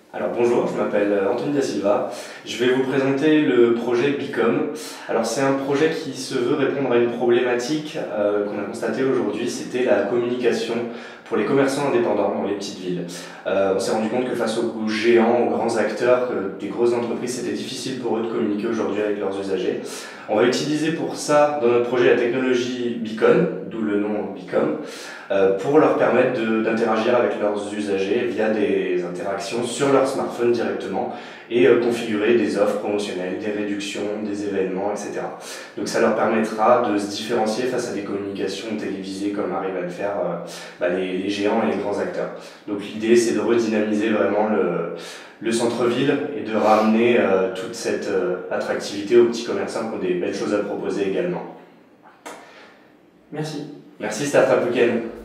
Alors bonjour, je m'appelle Anthony Da Silva. Je vais vous présenter le projet Bicom. Alors c'est un projet qui se veut répondre à une problématique qu'on a constatée aujourd'hui, c'était la communication pour les commerçants indépendants dans les petites villes. On s'est rendu compte que face aux géants, aux grands acteurs, que des grosses entreprises, c'était difficile pour eux de communiquer aujourd'hui avec leurs usagers. On va utiliser pour ça, dans notre projet, la technologie Beacon, d'où le nom Bicom, pour leur permettre d'interagir avec leurs usagers via des interactions sur leur smartphone directement et configurer des offres promotionnelles, des réductions, des événements, etc. Donc ça leur permettra de se différencier face à des communications télévisées comme arrivent à le faire les géants et les grands acteurs. Donc l'idée c'est de redynamiser vraiment le centre-ville et de ramener toute cette attractivité aux petits commerçants qui ont des belles choses à proposer également. Merci. Merci Startup Weekend.